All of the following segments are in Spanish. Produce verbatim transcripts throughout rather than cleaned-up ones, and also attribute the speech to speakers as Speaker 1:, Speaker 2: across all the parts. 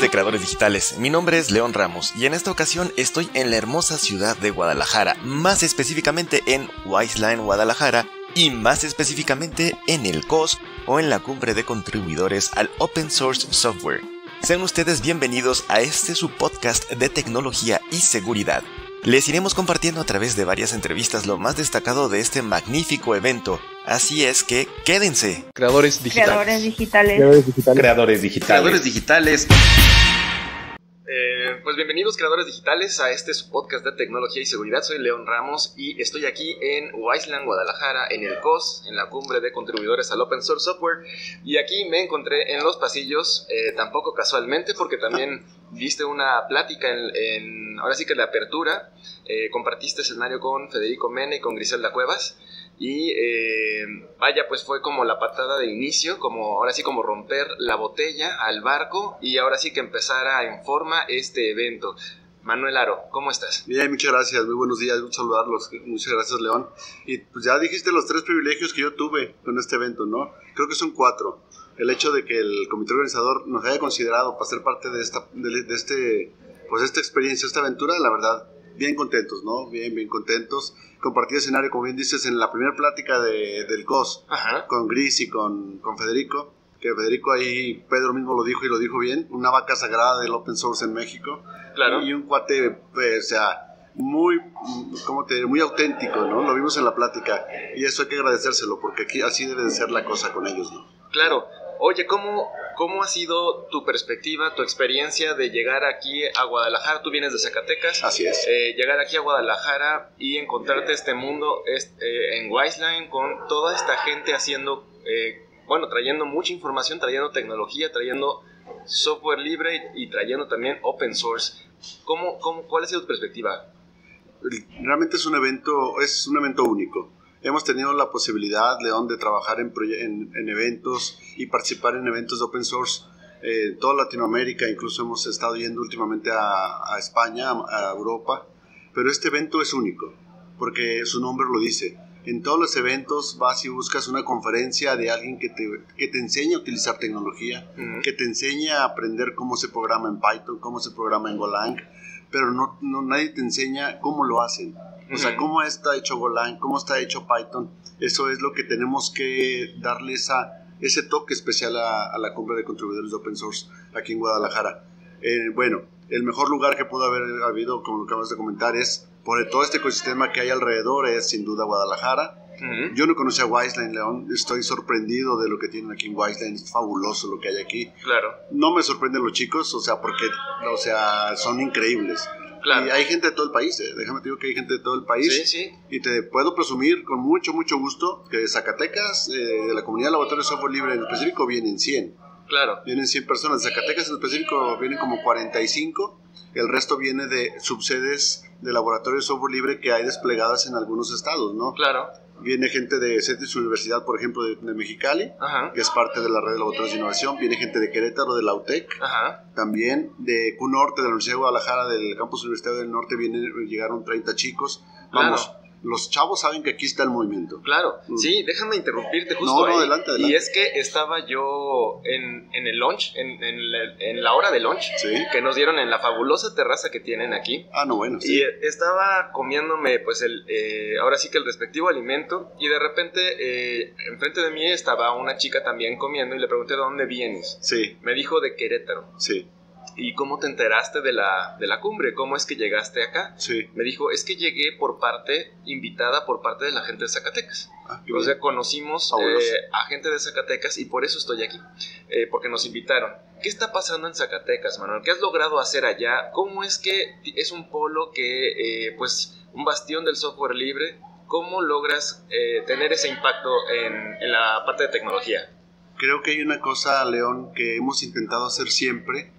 Speaker 1: de Creadores Digitales, mi nombre es León Ramos y en esta ocasión estoy en la hermosa ciudad de Guadalajara, más específicamente en Wiseline, Guadalajara, y más específicamente en el C O S o en la cumbre de contribuidores al Open Source Software. Sean ustedes bienvenidos a este su podcast de tecnología y seguridad. Les iremos compartiendo a través de varias entrevistas lo más destacado de este magnífico evento, así es que quédense.
Speaker 2: Creadores digitales.
Speaker 3: Creadores digitales.
Speaker 2: Creadores digitales.
Speaker 4: Creadores digitales.
Speaker 1: Creadores digitales. Eh, pues bienvenidos Creadores Digitales a este su podcast de tecnología y seguridad. Soy León Ramos y estoy aquí en Wiseline, Guadalajara, en el C O S, en la cumbre de contribuidores al Open Source Software. Y aquí me encontré en los pasillos, eh, tampoco casualmente, porque también diste una plática en, en ahora sí que la apertura. Eh, compartiste escenario con Federico Mena y con Griselda Cuevas. Y eh, vaya, pues fue como la patada de inicio, como ahora sí como romper la botella al barco y ahora sí que empezara en forma este evento. Manuel Aro, ¿cómo estás?
Speaker 5: Bien, muchas gracias, muy buenos días, un saludarlos, muchas gracias León. Y pues ya dijiste los tres privilegios que yo tuve con este evento, ¿no? Creo que son cuatro. El hecho de que el comité organizador nos haya considerado para ser parte de esta, de, de este, pues esta experiencia, esta aventura, la verdad, bien contentos, ¿no? Bien, bien contentos. Compartí escenario, como bien dices, en la primera plática de, del C O S, Ajá. con Gris y con, con Federico, que Federico ahí, Pedro mismo lo dijo y lo dijo bien, una vaca sagrada del open source en México. Claro. Y un cuate, pues, o sea, muy, ¿cómo te diré? Muy auténtico, ¿no? Lo vimos en la plática y eso hay que agradecérselo porque aquí así debe de ser la cosa con ellos, ¿no?
Speaker 1: Claro. Oye, ¿cómo, ¿cómo ha sido tu perspectiva, tu experiencia de llegar aquí a Guadalajara? Tú vienes de Zacatecas.
Speaker 5: Así es.
Speaker 1: Eh, llegar aquí a Guadalajara y encontrarte este mundo este, eh, en Wiseline con toda esta gente haciendo, eh, bueno, trayendo mucha información, trayendo tecnología, trayendo software libre y, y trayendo también open source. ¿Cómo, cómo, ¿Cuál ha sido tu perspectiva?
Speaker 5: Realmente es un evento, es un evento único. Hemos tenido la posibilidad, León, de trabajar en, en, en eventos y participar en eventos de open source eh, en toda Latinoamérica. Incluso hemos estado yendo últimamente a, a España, a, a Europa. Pero este evento es único, porque su nombre lo dice. En todos los eventos vas y buscas una conferencia de alguien que te, que te enseña a utilizar tecnología, uh-huh. que te enseña a aprender cómo se programa en Python, cómo se programa en Golang, pero no, no, nadie te enseña cómo lo hacen. O sea, cómo está hecho Golang, cómo está hecho Python. Eso es lo que tenemos que darle esa, ese toque especial a, a la cumbre de contribuidores de open source aquí en Guadalajara. Eh, bueno, el mejor lugar que pudo haber habido, como lo que acabas de comentar, es por todo este ecosistema que hay alrededor, es sin duda Guadalajara. Uh-huh. Yo no conocía Wiseline, León. Estoy sorprendido de lo que tienen aquí en Wiseline. Es fabuloso lo que hay aquí.
Speaker 1: Claro.
Speaker 5: No me sorprenden los chicos, o sea, porque o sea, son increíbles. Claro. Y hay gente de todo el país, eh. déjame te digo que hay gente de todo el país.
Speaker 1: Sí, sí.
Speaker 5: Y te puedo presumir con mucho, mucho gusto que de Zacatecas, eh, de la comunidad de laboratorio de software libre en específico, vienen cien.
Speaker 1: Claro.
Speaker 5: Vienen cien personas. De Zacatecas en específico vienen como cuarenta y cinco. El resto viene de subsedes de laboratorio de software libre que hay desplegadas en algunos estados, ¿no?
Speaker 1: Claro.
Speaker 5: Viene gente de CETIS Universidad, por ejemplo, de, de Mexicali, Ajá. que es parte de la red de laboratorios de innovación. Viene gente de Querétaro, de la U T E C. Ajá. También de Q Norte, de la Universidad de Guadalajara, del campus universitario del norte, vienen, llegaron treinta chicos. Vamos, claro. Los chavos saben que aquí está el movimiento.
Speaker 1: Claro, mm. sí, déjame interrumpirte justo
Speaker 5: no, no,
Speaker 1: ahí.
Speaker 5: Adelante, adelante.
Speaker 1: Y es que estaba yo en, en el lunch, en, en, la, en la hora de lunch,
Speaker 5: ¿Sí?
Speaker 1: que nos dieron en la fabulosa terraza que tienen aquí.
Speaker 5: Ah, no, bueno, sí.
Speaker 1: Y estaba comiéndome, pues, el eh, ahora sí que el respectivo alimento, y de repente, eh, enfrente de mí estaba una chica también comiendo, y le pregunté, ¿de dónde vienes?
Speaker 5: Sí.
Speaker 1: Me dijo, de Querétaro.
Speaker 5: Sí.
Speaker 1: ¿Y cómo te enteraste de la, de la cumbre? ¿Cómo es que llegaste acá?
Speaker 5: Sí.
Speaker 1: Me dijo, es que llegué por parte, invitada por parte de la gente de Zacatecas. Ah, o sea, conocimos eh, a gente de Zacatecas y por eso estoy aquí, eh, porque nos invitaron. ¿Qué está pasando en Zacatecas, Manuel? ¿Qué has logrado hacer allá? ¿Cómo es que es un polo que, eh, pues, un bastión del software libre? ¿Cómo logras eh, tener ese impacto en, en la parte de tecnología?
Speaker 5: Creo que hay una cosa, León, que hemos intentado hacer siempre.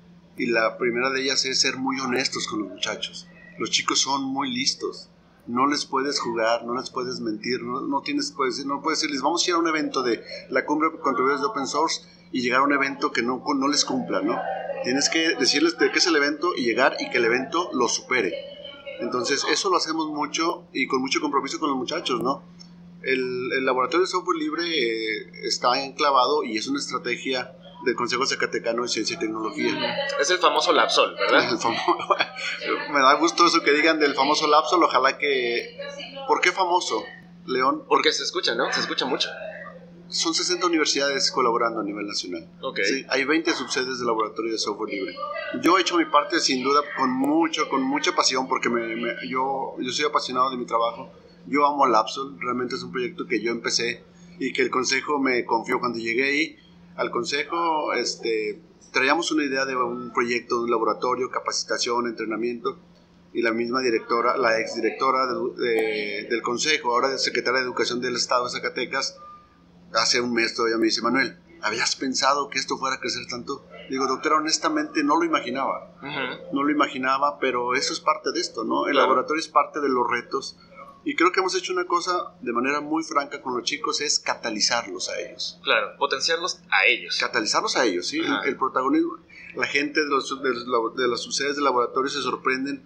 Speaker 5: Y la primera de ellas es ser muy honestos con los muchachos. Los chicos son muy listos. No les puedes jugar, no les puedes mentir, no, no tienes, puedes, no puedes decirles, vamos a ir a un evento de la cumbre de contribuidores de open source y llegar a un evento que no, no les cumpla, ¿no? Tienes que decirles de qué es el evento y llegar y que el evento lo supere. Entonces, eso lo hacemos mucho y con mucho compromiso con los muchachos, ¿no? El, el laboratorio de software libre eh, está enclavado y es una estrategia del Consejo Zacatecano de Ciencia y Tecnología.
Speaker 1: Es el famoso Lapsol, ¿verdad?
Speaker 5: El famo- Me da gusto eso que digan del famoso Lapsol. Ojalá que... ¿Por qué famoso, León?
Speaker 1: Porque se escucha, ¿no? Se escucha mucho.
Speaker 5: Son sesenta universidades colaborando a nivel nacional.
Speaker 1: Ok.
Speaker 5: ¿Sí? Hay veinte subsedes de laboratorio de software libre. Yo he hecho mi parte sin duda con mucho, con mucha pasión, porque me, me- yo, yo soy apasionado de mi trabajo. Yo amo Lapsol, realmente es un proyecto que yo empecé y que el consejo me confió. Cuando llegué ahí al consejo, este, traíamos una idea de un proyecto, de un laboratorio, capacitación, entrenamiento, y la misma directora, la exdirectora de, de, del consejo, ahora de secretaria de Educación del Estado de Zacatecas, hace un mes todavía me dice: Manuel, ¿habías pensado que esto fuera a crecer tanto? Digo, doctora, honestamente no lo imaginaba.
Speaker 1: Uh-huh.
Speaker 5: No lo imaginaba, pero eso es parte de esto, ¿no? El
Speaker 1: Claro.
Speaker 5: laboratorio es parte de los retos. Y creo que hemos hecho una cosa de manera muy franca con los chicos, es catalizarlos a ellos.
Speaker 1: Claro, potenciarlos a ellos.
Speaker 5: Catalizarlos a ellos, ¿sí?
Speaker 1: Ajá.
Speaker 5: El, el protagonismo. La gente de, los, de, los, de las subsedes del laboratorio se sorprenden.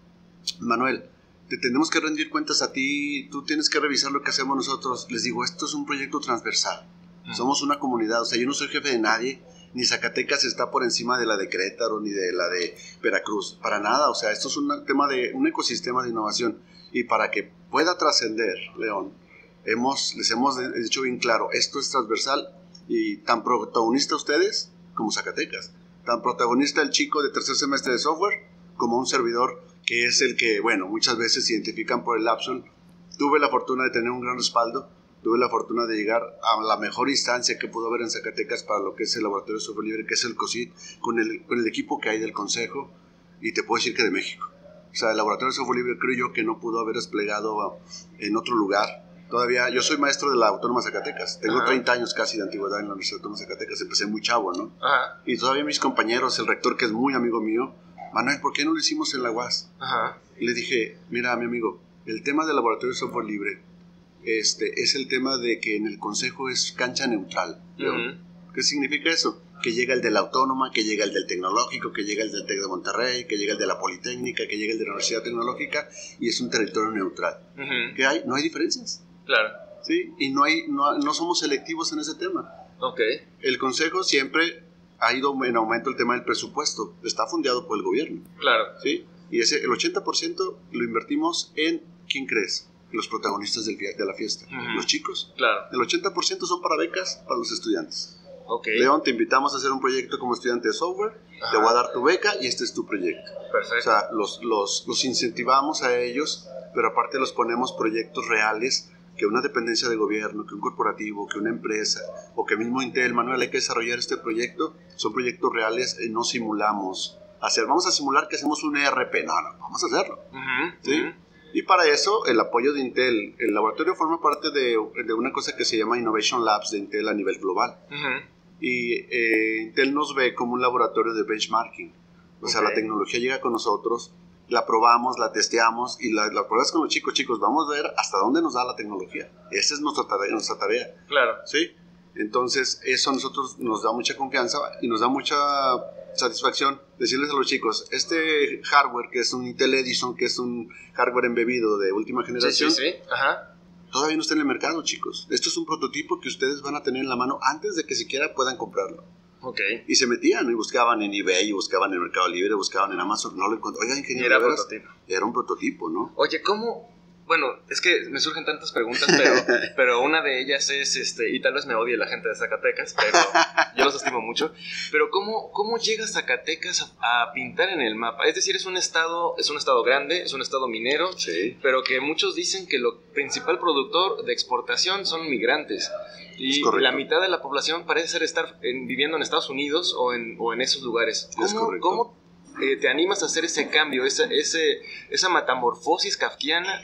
Speaker 5: Manuel, te tenemos que rendir cuentas a ti, tú tienes que revisar lo que hacemos nosotros. Les digo, esto es un proyecto transversal.
Speaker 1: Mm.
Speaker 5: Somos una comunidad, o sea, yo no soy jefe de nadie, ni Zacatecas está por encima de la de Querétaro, ni de la de Veracruz, para nada. O sea, esto es un tema de un ecosistema de innovación. Y para que pueda trascender, León, hemos, les hemos dicho bien claro, esto es transversal y tan protagonista ustedes como Zacatecas. Tan protagonista el chico de tercer semestre de software como un servidor que es el que, bueno, muchas veces se identifican por el Lapsol. Tuve la fortuna de tener un gran respaldo, tuve la fortuna de llegar a la mejor instancia que pudo haber en Zacatecas para lo que es el Laboratorio de Software Libre, que es el COSIT, con el, con el equipo que hay del Consejo, y te puedo decir que de México. O sea, el Laboratorio de Software Libre creo yo que no pudo haber desplegado en otro lugar. Todavía, yo soy maestro de la Autónoma Zacatecas, tengo
Speaker 1: Ajá.
Speaker 5: treinta años casi de antigüedad en la Universidad Autónoma de Zacatecas, empecé muy chavo, ¿no?
Speaker 1: Ajá,
Speaker 5: Y todavía mis compañeros, el rector que es muy amigo mío, Manuel, ¿por qué no lo hicimos en la U A S?
Speaker 1: ajá.
Speaker 5: Y le dije, mira, mi amigo, el tema del Laboratorio de Software Libre este, es el tema de que en el consejo es cancha neutral.
Speaker 1: Uh-huh.
Speaker 5: ¿Qué significa eso? Que llega el de la Autónoma, que llega el del Tecnológico, que llega el del Tec de Monterrey, que llega el de la Politécnica, que llega el de la Universidad Tecnológica, y es un territorio neutral.
Speaker 1: Uh-huh.
Speaker 5: ¿Qué hay? No hay diferencias,
Speaker 1: Claro.
Speaker 5: ¿sí? Y no, hay, no, no somos selectivos en ese tema.
Speaker 1: Ok.
Speaker 5: El consejo siempre ha ido en aumento el tema del presupuesto, está fundado por el gobierno.
Speaker 1: Claro.
Speaker 5: ¿Sí? Y ese, el ochenta por ciento lo invertimos en, ¿quién crees? Los protagonistas del, fie- de la fiesta,
Speaker 1: Ujú.
Speaker 5: los chicos.
Speaker 1: Claro.
Speaker 5: El ochenta por ciento son para becas para los estudiantes.
Speaker 1: Ok.
Speaker 5: León, te invitamos a hacer un proyecto como estudiante de software,
Speaker 1: Ajá.
Speaker 5: te voy a dar tu beca y este es tu proyecto.
Speaker 1: Perfecto.
Speaker 5: O sea, los, los, los incentivamos a ellos, pero aparte los ponemos proyectos reales que una dependencia de gobierno, que un corporativo, que una empresa, o que mismo Intel, Manuel, hay que desarrollar este proyecto. Son proyectos reales, eh, no simulamos. Hacer, vamos a simular que hacemos un E R P. No, no, vamos a hacerlo.
Speaker 1: Ujú,
Speaker 5: ¿Sí?
Speaker 1: ujú.
Speaker 5: Y para eso, el apoyo de Intel. El laboratorio forma parte de, de una cosa que se llama Innovation Labs de Intel a nivel global.
Speaker 1: Ujú.
Speaker 5: Y eh, Intel nos ve como un laboratorio de benchmarking. O sea,
Speaker 1: Ok.
Speaker 5: la tecnología llega con nosotros, la probamos, la testeamos y la, la pruebas con los chicos. Chicos, vamos a ver hasta dónde nos da la tecnología. Esa es nuestra tarea. Nuestra tarea.
Speaker 1: Claro.
Speaker 5: ¿Sí? Entonces, eso a nosotros nos da mucha confianza y nos da mucha satisfacción decirles a los chicos, este hardware que es un Intel Edison, que es un hardware embebido de última
Speaker 1: Sí,
Speaker 5: generación,
Speaker 1: sí, sí. Ajá.
Speaker 5: todavía no está en el mercado, chicos. Esto es un prototipo que ustedes van a tener en la mano antes de que siquiera puedan comprarlo.
Speaker 1: Ok.
Speaker 5: Y se metían y buscaban en eBay, y buscaban en Mercado Libre, buscaban en Amazon, no lo encontraban. Oiga,
Speaker 1: Y
Speaker 5: ingeniero,
Speaker 1: era
Speaker 5: ¿de veras?
Speaker 1: prototipo.
Speaker 5: Era un prototipo, ¿no?
Speaker 1: Oye, ¿cómo? Bueno, es que me surgen tantas preguntas, pero, pero una de ellas es, este, y tal vez me odie la gente de Zacatecas, pero yo los estimo mucho, pero ¿cómo, cómo llega Zacatecas a, a pintar en el mapa? Es decir, es un estado, es un estado grande, es un estado minero,
Speaker 5: Sí.
Speaker 1: pero que muchos dicen que lo principal productor de exportación son migrantes.
Speaker 5: Es
Speaker 1: Y
Speaker 5: correcto.
Speaker 1: la mitad de la población parece ser estar en- viviendo en Estados Unidos o en, o en esos lugares.
Speaker 5: Es
Speaker 1: ¿Cómo,
Speaker 5: correcto.
Speaker 1: cómo eh, te animas a hacer ese cambio, esa, ese, esa metamorfosis kafkiana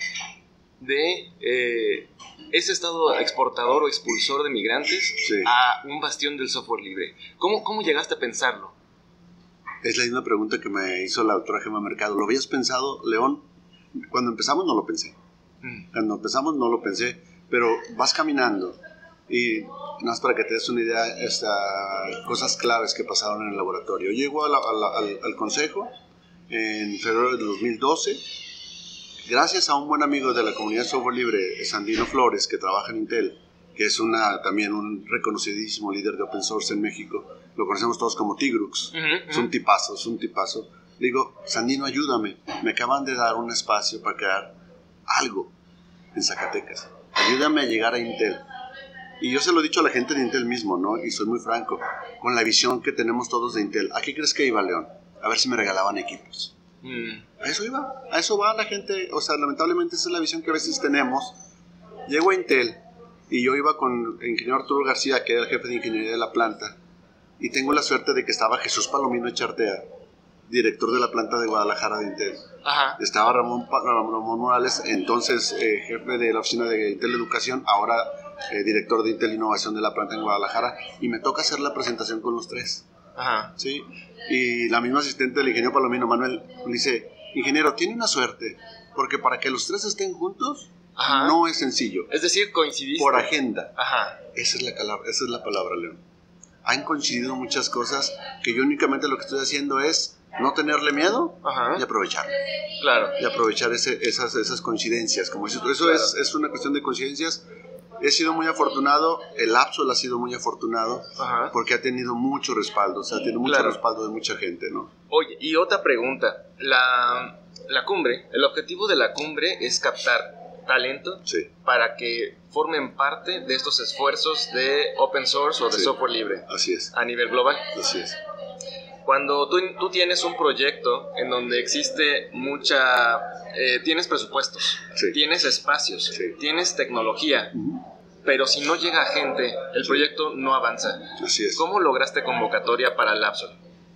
Speaker 1: de eh, ese estado exportador o expulsor de migrantes
Speaker 5: Sí.
Speaker 1: a un bastión del software libre? ¿Cómo, cómo llegaste a pensarlo?
Speaker 5: Es la misma pregunta que me hizo la doctora Gemma Mercado. ¿Lo habías pensado, León? Cuando empezamos no lo pensé.
Speaker 1: Mm.
Speaker 5: Cuando empezamos no lo pensé, pero vas caminando y nada más para que te des una idea, esta, cosas claves que pasaron en el laboratorio. Llego a la- a la- al, al consejo en febrero de dos mil doce, gracias a un buen amigo de la comunidad software libre, Sandino Flores, que trabaja en Intel. que es una, también un reconocidísimo líder de open source en México. Lo conocemos todos como Tigrux. Uh-huh, uh-huh. Es un tipazo, es un tipazo. Le digo, Sandino, ayúdame. Me acaban de dar un espacio para crear algo en Zacatecas. Ayúdame a llegar a Intel. Y yo se lo he dicho a la gente de Intel mismo, ¿no? Y soy muy franco, con la visión que tenemos todos de Intel. ¿A qué crees que iba, León? A ver si me regalaban equipos. Mm. A eso iba, a eso va la gente. O sea, lamentablemente esa es la visión que a veces tenemos. Llego a Intel y yo iba con el ingeniero Arturo García, que era el jefe de ingeniería de la planta, y tengo la suerte de que estaba Jesús Palomino Echartea, director de la planta de Guadalajara de Intel. Ajá. Estaba Ramón, Ramón Morales, entonces eh, jefe de la oficina de Intel Educación, ahora eh, director de Intel Innovación de la planta en Guadalajara, y me toca hacer la presentación con los tres. Ajá. ¿Sí? Y la misma asistente del ingeniero Palomino, Manuel, me dice, ingeniero, tiene una suerte, porque para que los tres estén juntos, ajá, no es sencillo.
Speaker 1: Es decir, coincidiste.
Speaker 5: Por agenda.
Speaker 1: Ajá.
Speaker 5: Esa es la, esa es la palabra, León. Han coincidido muchas cosas que yo únicamente lo que estoy haciendo es no tenerle miedo, ajá, y aprovechar.
Speaker 1: Claro.
Speaker 5: Y aprovechar ese, esas, esas coincidencias. Como dices, eso claro. es, es una cuestión de coincidencias. He sido muy afortunado, el Absol ha sido muy afortunado, ajá, porque ha tenido mucho respaldo, o sea, tiene mucho claro. respaldo de mucha gente, ¿no?
Speaker 1: Oye, y otra pregunta, la, la cumbre, el objetivo de la cumbre es captar talento, sí, para que formen parte de estos esfuerzos de open source o de, sí, software libre.
Speaker 5: Así es.
Speaker 1: A nivel global.
Speaker 5: Así es.
Speaker 1: Cuando tú, tú tienes un proyecto en donde existe mucha... Eh, tienes presupuestos, sí, tienes espacios, sí, tienes tecnología, uh-huh, pero si no llega gente, el sí. proyecto no avanza.
Speaker 5: Así es.
Speaker 1: ¿Cómo lograste convocatoria para el Absol?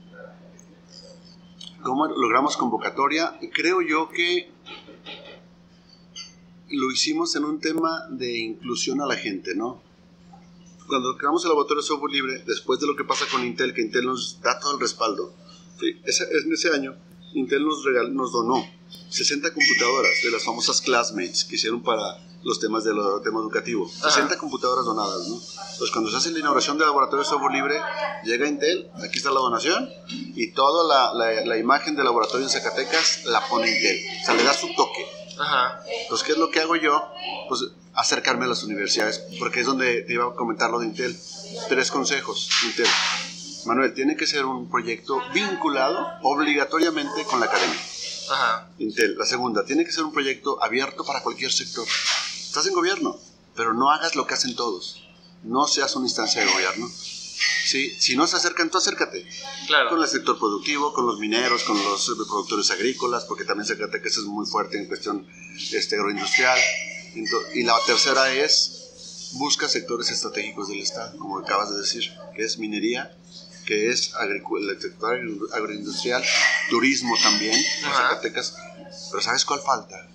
Speaker 5: ¿Cómo logramos convocatoria? Creo yo que lo hicimos en un tema de inclusión a la gente, ¿no? Cuando creamos el laboratorio de software libre, después de lo que pasa con Intel, que Intel nos da todo el respaldo, ¿sí? ese, en ese año Intel nos, regal, nos donó sesenta computadoras de las famosas Classmates que hicieron para los temas del tema educativo. Ajá. sesenta computadoras donadas, ¿no? Entonces, cuando se hace la inauguración del laboratorio de software libre, llega Intel, aquí está la donación, y toda la, la, la imagen del laboratorio en Zacatecas la pone Intel. O sea, le da su toque. Ajá. Entonces, ¿qué es lo que hago yo? Pues acercarme a las universidades, porque es donde te iba a comentar lo de Intel. Tres consejos, Intel. Manuel, tiene que ser un proyecto vinculado obligatoriamente con la academia. Ajá. Intel. La segunda, tiene que ser un proyecto abierto para cualquier sector. Estás en gobierno, pero no hagas lo que hacen todos. No seas una instancia de gobierno. ¿Sí? Si no se acercan, tú acércate. Claro. Con el sector productivo, con los mineros, con los productores agrícolas, porque también Zacatecas es muy fuerte en cuestión este, agroindustrial. Entonces, y la tercera es, busca sectores estratégicos del Estado, como acabas de decir, que es minería, que es el sector agroindustrial, turismo también, en Zacatecas. Pero ¿sabes cuál falta?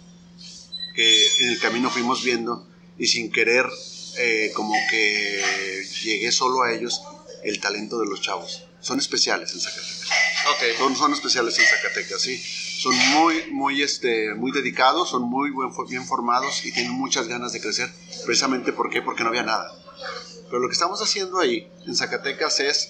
Speaker 5: Que en el camino fuimos viendo, y sin querer, eh, como que llegué solo a ellos, el talento de los chavos. Son especiales en Zacatecas. Okay. Son, son especiales en Zacatecas, sí. Son muy, muy, este, muy dedicados, son muy buen, bien formados y tienen muchas ganas de crecer. Precisamente, ¿por qué? Porque no había nada. Pero lo que estamos haciendo ahí, en Zacatecas, es,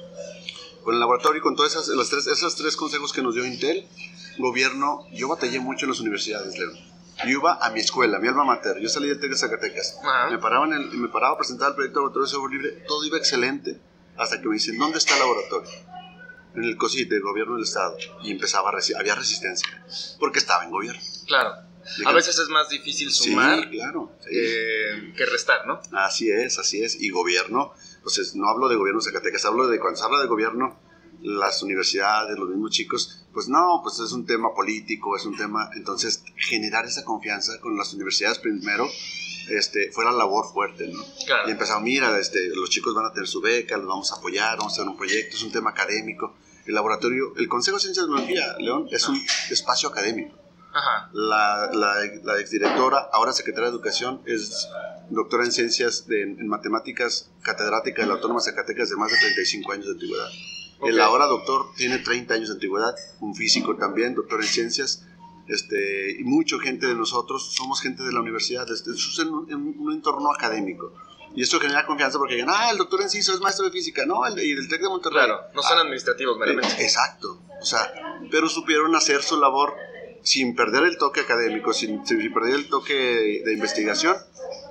Speaker 5: con el laboratorio y con todos esos tres, esos tres consejos que nos dio Intel, gobierno, yo batallé mucho en las universidades, León. Yo iba a mi escuela, a mi alma mater, yo salí del TEC de Zacatecas, uh-huh. me, paraba en el, me paraba a presentar el proyecto de laboratorio de software libre, todo iba excelente, hasta que me dicen, ¿dónde está el laboratorio? En el COSIT, del gobierno del estado, y empezaba a resi- había resistencia, porque estaba en gobierno.
Speaker 1: Claro, de a veces es más difícil sumar,
Speaker 5: sí, claro, sí.
Speaker 1: Eh, que restar, ¿no?
Speaker 5: Así es, así es, y gobierno, entonces no hablo de gobierno de Zacatecas, hablo de cuando se habla de gobierno, las universidades, los mismos chicos, pues no, pues es un tema político, es un tema, entonces generar esa confianza con las universidades primero, este, fue la labor fuerte, ¿no? Claro. Y empezamos, mira, este, los chicos van a tener su beca, los vamos a apoyar, vamos a hacer un proyecto, es un tema académico, el laboratorio, el Consejo de Ciencias y Tecnología, León, es un espacio académico. Ajá. La, la, la exdirectora, ahora secretaria de Educación, es doctora en Ciencias, de, en Matemáticas, catedrática de la Autónoma Zacatecas de más de treinta y cinco años de antigüedad. Okay. El ahora doctor tiene treinta años de antigüedad, un físico también, doctor en ciencias, este, y mucha gente de nosotros somos gente de la universidad, este, es en, en un entorno académico. Y esto genera confianza porque digan, ah, el doctor Enciso es maestro de física, no, el, y del TEC de Monterrey.
Speaker 1: Claro, no son ah, administrativos meramente.
Speaker 5: Eh, exacto, o sea, pero supieron hacer su labor sin perder el toque académico, sin, sin perder el toque de investigación,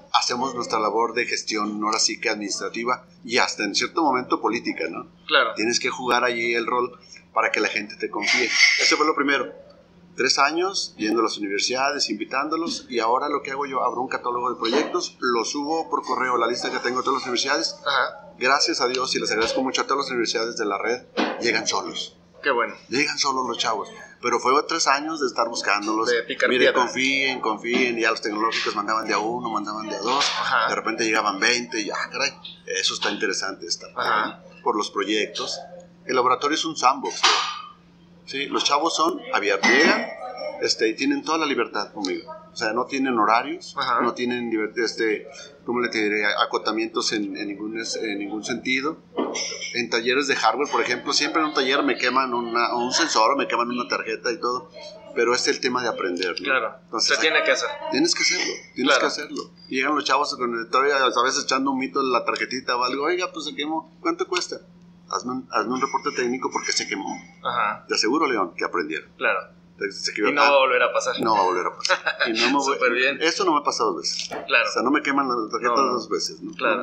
Speaker 5: hacemos nuestra labor de gestión, ahora sí que administrativa y hasta en cierto momento política, ¿no?
Speaker 1: Claro.
Speaker 5: Tienes que jugar allí el rol para que la gente te confíe. Eso fue lo primero. Tres años yendo a las universidades, invitándolos, y ahora lo que hago yo, abro un catálogo de proyectos, lo subo por correo, la lista que tengo de todas las universidades.
Speaker 1: Ajá.
Speaker 5: Gracias a Dios, y les agradezco mucho a todas las universidades de la red, llegan solos.
Speaker 1: Qué bueno.
Speaker 5: Llegan solos los chavos. Pero fue tres años de estar buscándolos.
Speaker 1: De picar
Speaker 5: Mire,
Speaker 1: piedra.
Speaker 5: confíen, confíen. Y ya los tecnológicos mandaban de a uno, mandaban de a dos.
Speaker 1: Ajá.
Speaker 5: De repente llegaban veinte. Y ah, caray, eso está interesante. Está
Speaker 1: Ajá.
Speaker 5: por los proyectos. El laboratorio es un sandbox. ¿Sí? Los chavos son abiertos. Llegan este, y tienen toda la libertad conmigo. O sea, no tienen horarios. Ajá. No tienen, este, ¿cómo le diré? Acotamientos en, en, ningún, en ningún sentido. En talleres de hardware, por ejemplo, siempre en un taller me queman una, un sensor o me queman una tarjeta y todo, pero es el tema de aprender, ¿no?
Speaker 1: Claro,
Speaker 5: entonces
Speaker 1: se tiene que hacer.
Speaker 5: Tienes que hacerlo, tienes claro. que hacerlo. Y llegan los chavos con el, todavía a veces echando un mito en la tarjetita o algo, oiga, pues se quemó, ¿cuánto cuesta? Hazme un, hazme un reporte técnico porque se quemó. Ajá. Te aseguro, León, que aprendieron.
Speaker 1: Claro. Se y no va a volver a pasar.
Speaker 5: No va a volver a pasar. Y no me voy,
Speaker 1: Súper bien.
Speaker 5: Eso no me ha pasado dos veces.
Speaker 1: Claro.
Speaker 5: O sea, no me queman las tarjetas no, no. dos veces, ¿no?
Speaker 1: Claro.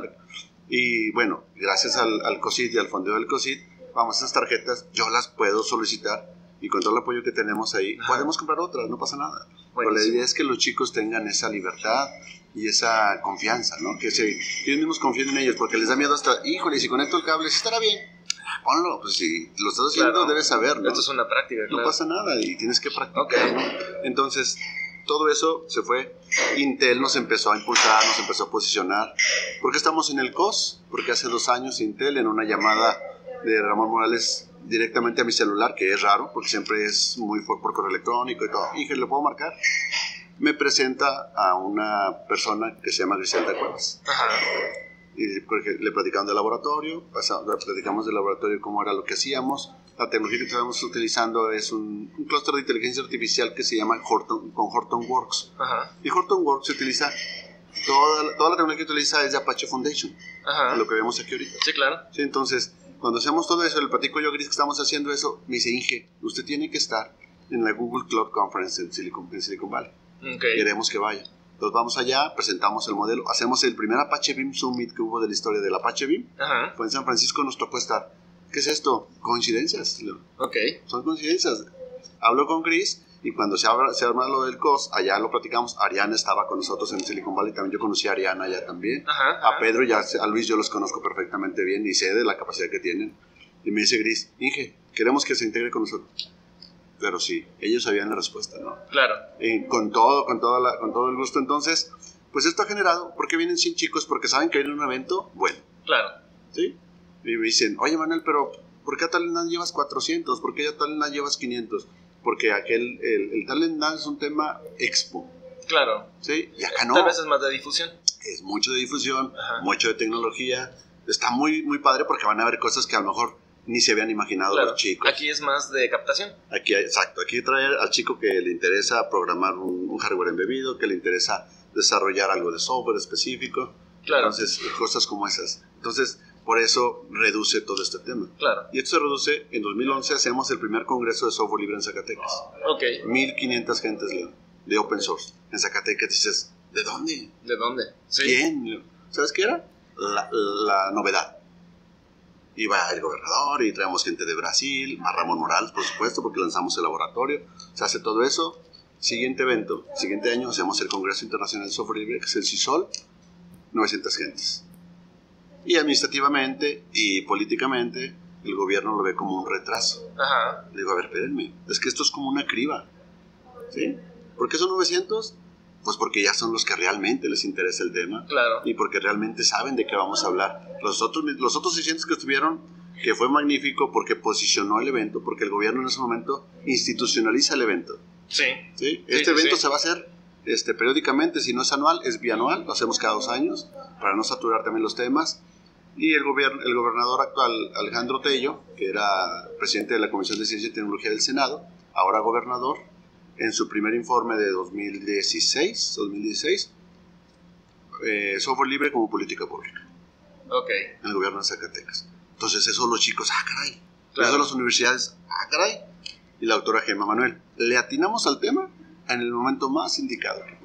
Speaker 5: Y bueno, gracias al, al COSIT y al fondeo del COSIT, vamos, esas tarjetas yo las puedo solicitar y con todo el apoyo que tenemos ahí, ajá, podemos comprar otras, no pasa nada. Pero la idea es que los chicos tengan esa libertad y esa confianza, ¿no? Que se, ellos mismos confíen en ellos, porque les da miedo hasta, híjole, si conecto el cable, ¿sí estará bien? Ponlo, pues si lo estás haciendo,
Speaker 1: claro,
Speaker 5: debes saber, ¿no?
Speaker 1: Esto es una práctica, claro.
Speaker 5: No pasa nada y tienes que practicar,
Speaker 1: okay,
Speaker 5: ¿no? Entonces, todo eso se fue. Intel nos empezó a impulsar, nos empezó a posicionar. ¿Por qué estamos en el C O S? Porque hace dos años Intel, en una llamada de Ramón Morales directamente a mi celular, que es raro, porque siempre es muy por, por correo electrónico y todo, y que le puedo marcar, me presenta a una persona que se llama Griselda Cuevas.
Speaker 1: Ajá.
Speaker 5: Y le platicamos del laboratorio, pasamos, le platicamos del laboratorio, cómo era lo que hacíamos. La tecnología que estamos utilizando es un, un clúster de inteligencia artificial que se llama Horton, con Hortonworks.
Speaker 1: Ajá.
Speaker 5: Y Hortonworks se utiliza, toda, toda la tecnología que utiliza es de Apache Foundation. Ajá. Lo que vemos aquí ahorita.
Speaker 1: Sí, claro.
Speaker 5: Sí, entonces, cuando hacemos todo eso, le platico yo a Gris que estamos haciendo eso, me dice, Inge, usted tiene que estar en la Google Cloud Conference en Silicon, en Silicon Valley.
Speaker 1: Okay.
Speaker 5: Queremos que vaya. Entonces vamos allá, presentamos el modelo, hacemos el primer Apache Beam Summit que hubo de la historia del Apache Beam.
Speaker 1: Ajá.
Speaker 5: Fue en San Francisco, nos tocó estar. ¿Qué es esto? Coincidencias.
Speaker 1: Ok.
Speaker 5: Son coincidencias. Hablo con Chris y cuando se, abra, se arma lo del C O S, allá lo platicamos. Ariana estaba con nosotros en Silicon Valley, también yo conocí a Ariana allá también.
Speaker 1: Ajá, ajá.
Speaker 5: A Pedro y a, a Luis yo los conozco perfectamente bien y sé de la capacidad que tienen. Y me dice Chris, Inge, queremos que se integre con nosotros. Pero sí, ellos sabían la respuesta, ¿no?
Speaker 1: Claro.
Speaker 5: Y con todo, con, toda la, con todo el gusto. Entonces, pues esto ha generado, ¿por qué vienen cien chicos? Porque saben que viene un evento bueno.
Speaker 1: Claro.
Speaker 5: ¿Sí? Y me dicen, oye Manuel, pero ¿por qué a Talent Dance llevas cuatrocientos? ¿Por qué a Talent Dance llevas quinientos? Porque aquel, el, el Talent Dance es un tema expo.
Speaker 1: Claro.
Speaker 5: ¿Sí? Y acá no.
Speaker 1: Tal vez es más de difusión.
Speaker 5: Es mucho de difusión, ajá, mucho de tecnología. Está muy, muy padre porque van a ver cosas que a lo mejor ni se habían imaginado, claro, los chicos.
Speaker 1: Aquí es más de captación.
Speaker 5: Aquí, exacto. Aquí traer al chico que le interesa programar un, un hardware embebido, que le interesa desarrollar algo de software específico.
Speaker 1: Claro.
Speaker 5: Entonces, cosas como esas. Entonces, por eso reduce todo este tema.
Speaker 1: Claro.
Speaker 5: Y esto se reduce, en dos mil once hacemos el primer congreso de software libre en Zacatecas.
Speaker 1: Ok.
Speaker 5: mil quinientas gentes, León, de open source. En Zacatecas dices, ¿de dónde?
Speaker 1: ¿De dónde? Sí.
Speaker 5: ¿Quién, León? ¿Sabes qué era? La, la novedad. Iba el gobernador y traemos gente de Brasil, a Ramón Morales, por supuesto, porque lanzamos el laboratorio. Se hace todo eso. Siguiente evento, siguiente año hacemos el Congreso Internacional de Software Libre, que es el CISOL, novecientas gentes. Y administrativamente y políticamente el gobierno lo ve como un retraso.
Speaker 1: Ajá.
Speaker 5: Le digo, a ver, espérenme, es que esto es como una criba. ¿Sí? ¿Por qué son novecientos? Pues porque ya son los que realmente les interesa el tema.
Speaker 1: Claro.
Speaker 5: Y porque realmente saben de qué vamos a hablar. Los otros, los otros seiscientos que estuvieron, que fue magnífico porque posicionó el evento, porque el gobierno en ese momento institucionaliza el evento.
Speaker 1: Sí.
Speaker 5: ¿Sí? Este
Speaker 1: sí,
Speaker 5: evento
Speaker 1: sí.
Speaker 5: se va a hacer este, periódicamente, si no es anual, es bianual, lo hacemos cada dos años, para no saturar también los temas. Y el, gobierno, el gobernador actual, Alejandro Tello, que era presidente de la Comisión de Ciencia y Tecnología del Senado, ahora gobernador, en su primer informe de dos mil dieciséis, eh, software libre como política pública.
Speaker 1: Ok.
Speaker 5: En el gobierno de Zacatecas. Entonces eso los chicos, ah, caray.
Speaker 1: Claro.
Speaker 5: Eso las universidades, ah, caray. Y la doctora Gemma Manuel, le atinamos al tema en el momento más indicado que pudo haber.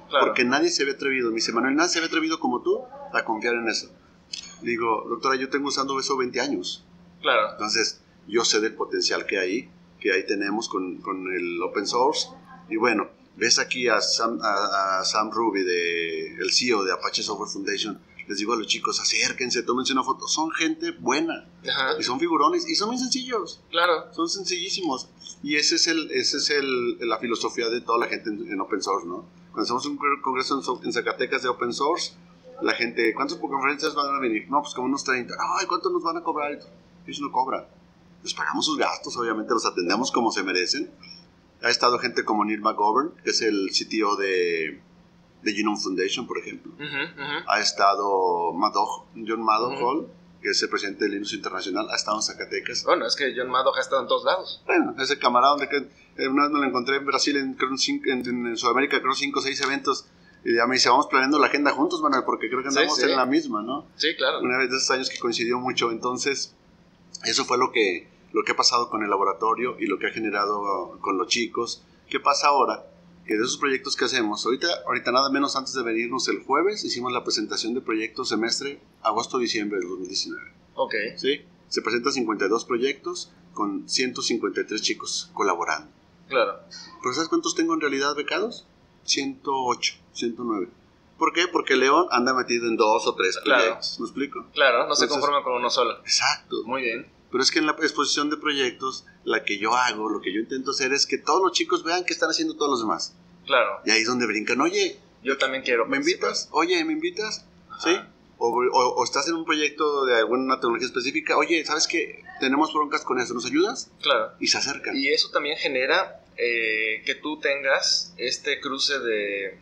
Speaker 1: Claro.
Speaker 5: Porque nadie se había atrevido. Me dice, Manuel, nadie se había atrevido como tú a confiar en eso. Digo, doctora, yo tengo usando eso veinte años.
Speaker 1: Claro.
Speaker 5: Entonces, yo sé del potencial que hay, que ahí tenemos con, con el open source. Y bueno, ves aquí a Sam, a, a Sam Ruby, de, el C E O de Apache Software Foundation. Les digo a los chicos, acérquense, tómense una foto. Son gente buena.
Speaker 1: Ajá.
Speaker 5: Y son figurones. Y son muy sencillos.
Speaker 1: Claro.
Speaker 5: Son sencillísimos. Y ese es el, ese es el, la filosofía de toda la gente en, en open source, ¿no? Cuando hacemos un congreso en, en Zacatecas de open source, la gente, ¿cuántas conferencias van a venir? No, pues como unos treinta. Ay, ¿cuánto nos van a cobrar? Ellos no cobran. Les pagamos sus gastos, obviamente los atendemos como se merecen. Ha estado gente como Neil McGovern, que es el C T O de, de Genome Foundation, por ejemplo.
Speaker 1: Uh-huh, uh-huh.
Speaker 5: Ha estado Madoff, John Madoff,
Speaker 1: Uh-huh.
Speaker 5: que es el presidente de Linux Internacional. Ha estado en Zacatecas.
Speaker 1: Bueno, es que John Madoff ha estado en todos lados.
Speaker 5: Bueno, ese camarada, donde que, eh, una vez me lo encontré en Brasil, en, creo, en, cinco- en, en Sudamérica, creo cinco o seis eventos. Y ya me dice, vamos planeando la agenda juntos, Manuel, porque creo que
Speaker 1: Sí,
Speaker 5: andamos
Speaker 1: sí.
Speaker 5: en la misma, ¿no?
Speaker 1: Sí, claro.
Speaker 5: Una vez de esos años que coincidió mucho. Entonces, eso fue lo que, lo que ha pasado con el laboratorio y lo que ha generado con los chicos. ¿Qué pasa ahora? Que de esos proyectos que hacemos, ahorita, ahorita nada menos antes de venirnos el jueves, hicimos la presentación de proyectos semestre agosto-diciembre del dos mil diecinueve.
Speaker 1: Ok.
Speaker 5: ¿Sí? Se presentan cincuenta y dos proyectos con ciento cincuenta y tres chicos colaborando.
Speaker 1: Claro.
Speaker 5: ¿Pero sabes cuántos tengo en realidad becados? ciento ocho, ciento nueve. ¿Por qué? Porque León anda metido en dos o tres
Speaker 1: Claro.
Speaker 5: proyectos. ¿Me explico?
Speaker 1: Claro, no se
Speaker 5: Entonces-
Speaker 1: conforma con uno solo.
Speaker 5: Exacto.
Speaker 1: Muy bien.
Speaker 5: Pero es que en la exposición de proyectos, la que yo hago, lo que yo intento hacer es que todos los chicos vean qué están haciendo todos los demás.
Speaker 1: Claro.
Speaker 5: Y ahí es donde brincan. Oye,
Speaker 1: Yo también quiero.
Speaker 5: ¿me invitas? Oye, ¿me invitas?
Speaker 1: Ajá.
Speaker 5: ¿Sí? O, o- o estás en un proyecto de alguna tecnología específica. Oye, ¿sabes qué? Tenemos broncas con eso. ¿Nos ayudas?
Speaker 1: Claro.
Speaker 5: Y se acercan.
Speaker 1: Y eso también genera eh, que tú tengas este cruce de,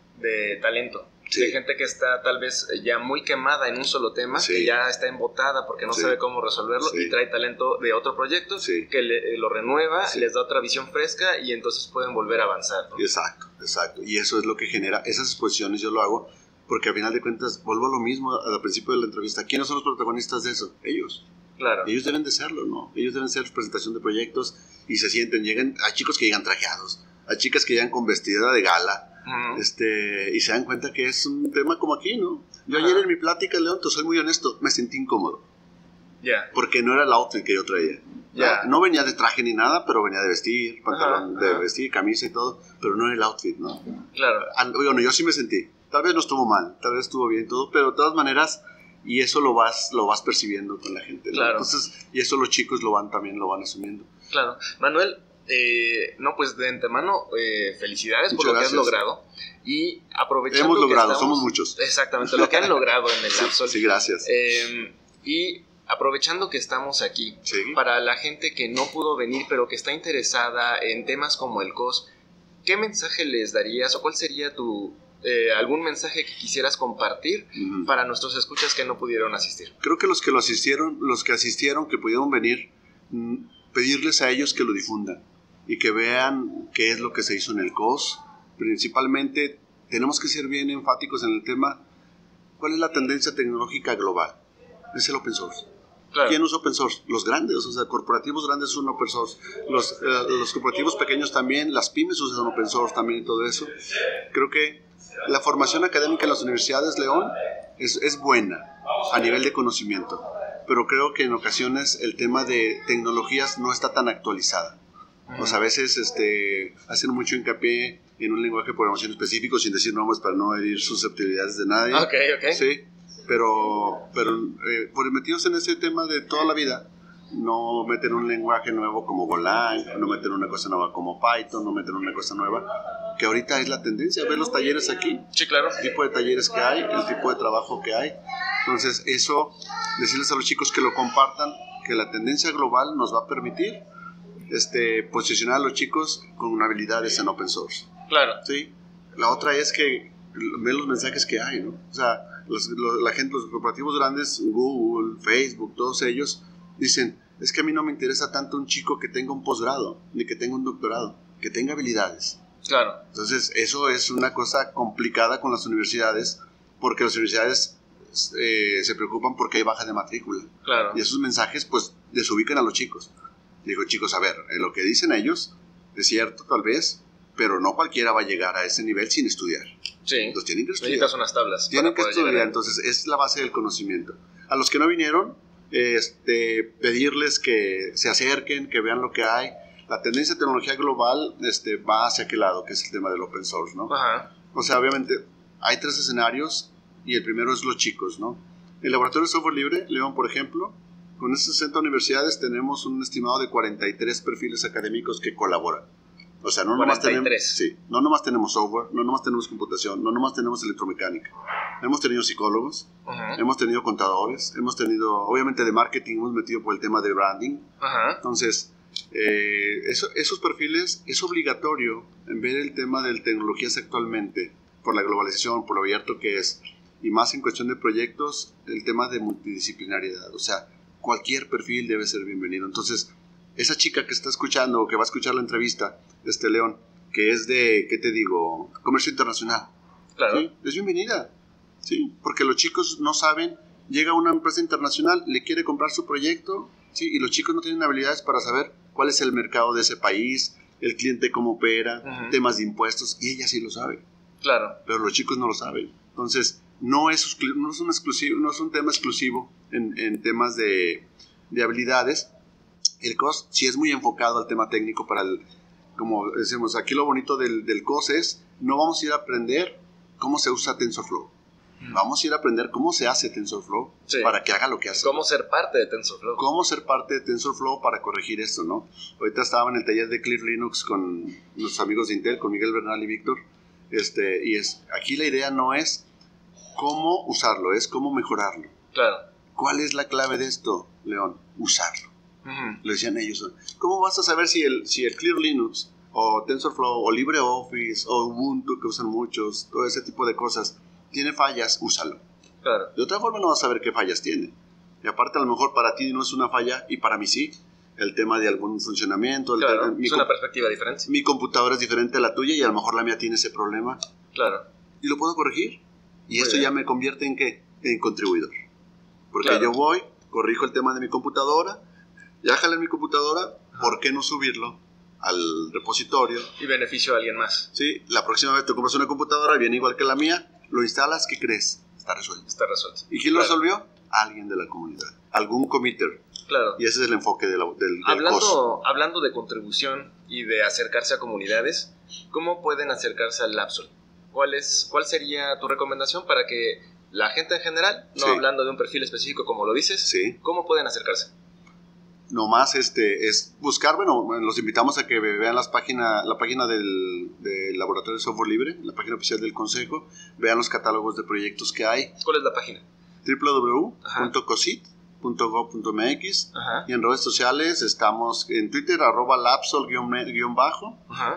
Speaker 1: de talento.
Speaker 5: Sí.
Speaker 1: De gente que está tal vez ya muy quemada en un solo tema,
Speaker 5: Sí.
Speaker 1: que ya está embotada porque no
Speaker 5: Sí.
Speaker 1: sabe cómo resolverlo
Speaker 5: Sí.
Speaker 1: y trae talento de otro proyecto
Speaker 5: Sí.
Speaker 1: que le- eh, lo renueva,
Speaker 5: Sí.
Speaker 1: les da otra visión fresca y entonces pueden volver a avanzar, ¿no?
Speaker 5: Exacto, exacto. Y eso es lo que genera esas exposiciones. Yo lo hago porque al final de cuentas vuelvo a lo mismo al principio de la entrevista. ¿Quiénes son los protagonistas de eso? Ellos.
Speaker 1: Claro.
Speaker 5: Ellos deben de serlo, ¿no? Ellos deben ser presentación de proyectos y se sienten, llegan, hay chicos que llegan trajeados, hay chicas que llegan con vestida de gala,
Speaker 1: Ujú.
Speaker 5: este, y se dan cuenta que es un tema como aquí, ¿no? Yo
Speaker 1: Ajá.
Speaker 5: ayer en mi plática, León, te soy muy honesto, me sentí incómodo,
Speaker 1: Ya.
Speaker 5: porque no era el outfit que yo traía.
Speaker 1: Ya.
Speaker 5: No, no venía de traje ni nada, pero venía de vestir, pantalón
Speaker 1: Ajá,
Speaker 5: de
Speaker 1: ajá.
Speaker 5: vestir, camisa y todo, pero no era el outfit, ¿no?
Speaker 1: Claro.
Speaker 5: Al- Bueno, yo sí me sentí, tal vez no estuvo mal, tal vez estuvo bien todo, pero de todas maneras, y eso lo vas, lo vas percibiendo con la gente, ¿no?
Speaker 1: Claro.
Speaker 5: Entonces, y eso los chicos lo van también, lo van asumiendo.
Speaker 1: Claro. Manuel, eh, no, pues de antemano, eh, felicidades por
Speaker 5: Muchas
Speaker 1: lo que has
Speaker 5: gracias.
Speaker 1: logrado. Y aprovechando
Speaker 5: Hemos
Speaker 1: que
Speaker 5: logrado,
Speaker 1: estamos-
Speaker 5: somos muchos.
Speaker 1: Exactamente, lo que han logrado en el
Speaker 5: Sí,
Speaker 1: Absol.
Speaker 5: sí, gracias.
Speaker 1: Eh, y aprovechando que estamos aquí,
Speaker 5: Sí.
Speaker 1: para la gente que no pudo venir, pero que está interesada en temas como el C O S, ¿qué mensaje les darías o cuál sería tu eh, algún mensaje que quisieras compartir
Speaker 5: Ujú.
Speaker 1: para nuestros escuchas que no pudieron asistir?
Speaker 5: Creo que los que lo asistieron, los que asistieron, que pudieron venir, mm, pedirles a ellos que lo difundan y que vean qué es lo que se hizo en el C O S. Principalmente, tenemos que ser bien enfáticos en el tema, ¿cuál es la tendencia tecnológica global? Es el open source.
Speaker 1: Claro.
Speaker 5: ¿Quién usa open source? Los grandes, o sea, corporativos grandes usan open source. Los, eh, los corporativos pequeños también, las pymes usan open source también y todo eso. Creo que la formación académica en las universidades, León, es, es buena a nivel de conocimiento, pero creo que en ocasiones el tema de tecnologías no está tan actualizada. O sea, a veces este, hacen mucho hincapié en un lenguaje de programación específico, sin decir nombres para no herir susceptibilidades de nadie.
Speaker 1: Ok, ok.
Speaker 5: Sí, pero, pero eh, por metidos en ese tema de toda la vida, no meten un lenguaje nuevo como Golang, no meten una cosa nueva como Python, no meten una cosa nueva, que ahorita es la tendencia. Ver los talleres aquí,
Speaker 1: Sí, claro.
Speaker 5: el tipo de talleres que hay, el tipo de trabajo que hay. Entonces, eso, decirles a los chicos que lo compartan, que la tendencia global nos va a permitir este, posicionar a los chicos con habilidades en open source.
Speaker 1: Claro.
Speaker 5: ¿Sí? La otra es que ven los mensajes que hay, ¿no? O sea, los, los- la gente, los corporativos grandes, Google, Facebook, todos ellos, dicen, es que a mí no me interesa tanto un chico que tenga un posgrado, ni que tenga un doctorado, que tenga habilidades.
Speaker 1: Claro.
Speaker 5: Entonces, eso es una cosa complicada con las universidades, porque las universidades eh, se preocupan porque hay baja de matrícula.
Speaker 1: Claro.
Speaker 5: Y esos mensajes, pues, desubican a los chicos. Digo, chicos, a ver, eh, lo que dicen ellos es cierto, tal vez, pero no cualquiera va a llegar a ese nivel sin estudiar.
Speaker 1: Sí,
Speaker 5: entonces tienen que estudiar.
Speaker 1: necesitas unas tablas.
Speaker 5: Tienen que estudiar, entonces es la base del conocimiento. A los que no vinieron, este, pedirles que se acerquen, que vean lo que hay. La tendencia de tecnología global este, va hacia aquel lado, que es el tema del open source, ¿no?
Speaker 1: Ajá.
Speaker 5: O sea, obviamente hay tres escenarios y el primero es los chicos, ¿no? El laboratorio de software libre, León, por ejemplo, con estas sesenta universidades tenemos un estimado de cuarenta y tres perfiles académicos que colaboran. O sea, no nomás, tenemos, sí, no nomás tenemos software, no nomás tenemos computación, no nomás tenemos electromecánica. Hemos tenido psicólogos, uh-huh. hemos tenido contadores, hemos tenido, obviamente de marketing, hemos metido por el tema de branding. Uh-huh. Entonces, eh, eso, esos perfiles es obligatorio en ver el tema de tecnologías actualmente, por la globalización, por lo abierto que es, y más en cuestión de proyectos, el tema de multidisciplinariedad. O sea, cualquier perfil debe ser bienvenido. Entonces, esa chica que está escuchando o que va a escuchar la entrevista, este León, que es de, ¿qué te digo? Comercio internacional.
Speaker 1: Claro.
Speaker 5: ¿Sí? Es bienvenida. Sí, porque los chicos no saben, llega una empresa internacional, le quiere comprar su proyecto, sí, y los chicos no tienen habilidades para saber cuál es el mercado de ese país, el cliente cómo opera, uh-huh. temas de impuestos, y ella sí lo sabe.
Speaker 1: Claro.
Speaker 5: Pero los chicos no lo saben. Entonces, no es, no es, un, exclusivo, no es un tema exclusivo en, en temas de, de habilidades. El C O S sí es muy enfocado al tema técnico para el, como decimos, aquí lo bonito del, del C O S es, no vamos a ir a aprender cómo se usa TensorFlow. Mm. Vamos a ir a aprender cómo se hace TensorFlow sí. para que haga lo que hace.
Speaker 1: Cómo ser parte de TensorFlow.
Speaker 5: Cómo ser parte de TensorFlow para corregir esto, ¿no? Ahorita estaba en el taller de Clear Linux con nuestros amigos de Intel, con Miguel Bernal y Víctor. Este, y es, aquí la idea no es cómo usarlo, es cómo mejorarlo.
Speaker 1: Claro.
Speaker 5: ¿Cuál es la clave de esto, León? Usarlo. Uh-huh. Le decían ellos, ¿cómo vas a saber si el, si el Clear Linux o TensorFlow o LibreOffice o Ubuntu, que usan muchos, todo ese tipo de cosas, tiene fallas? Úsalo.
Speaker 1: Claro.
Speaker 5: De otra forma no vas a saber qué fallas tiene. Y aparte a lo mejor para ti no es una falla y para mí sí. El tema de algún funcionamiento. El
Speaker 1: claro,
Speaker 5: tema, mi
Speaker 1: es una perspectiva diferente.
Speaker 5: Mi computadora es diferente a la tuya y a lo mejor la mía tiene ese problema.
Speaker 1: Claro.
Speaker 5: Y lo puedo corregir. Y
Speaker 1: Muy
Speaker 5: esto
Speaker 1: bien.
Speaker 5: ya me convierte en ¿qué? En contribuidor. Porque
Speaker 1: claro.
Speaker 5: yo voy, corrijo el tema de mi computadora, ya jalé mi computadora, ¿por qué no subirlo al repositorio?
Speaker 1: Y beneficio a alguien más.
Speaker 5: Sí, la próxima vez te compras una computadora, viene igual que la mía, lo instalas, ¿qué crees? Está resuelto.
Speaker 1: Está resuelto.
Speaker 5: ¿Y quién
Speaker 1: claro.
Speaker 5: lo resolvió? Alguien de la comunidad, algún committer.
Speaker 1: Claro.
Speaker 5: Y ese es el enfoque de la, del, del
Speaker 1: hablando, hablando de contribución y de acercarse a comunidades, ¿cómo pueden acercarse al LabSol? ¿Cuál, es, ¿Cuál sería tu recomendación para que la gente en general, no
Speaker 5: sí.
Speaker 1: hablando de un perfil específico como lo dices,
Speaker 5: sí.
Speaker 1: cómo pueden acercarse?
Speaker 5: Nomás este, es buscar, bueno, los invitamos a que vean las página, la página del, del Laboratorio de Software Libre, la página oficial del Consejo, vean los catálogos de proyectos que hay.
Speaker 1: ¿Cuál es la página?
Speaker 5: doble u doble u doble u punto cosit punto gob punto m x. Ajá. Y en redes sociales estamos en Twitter, arroba lapsol-bajo,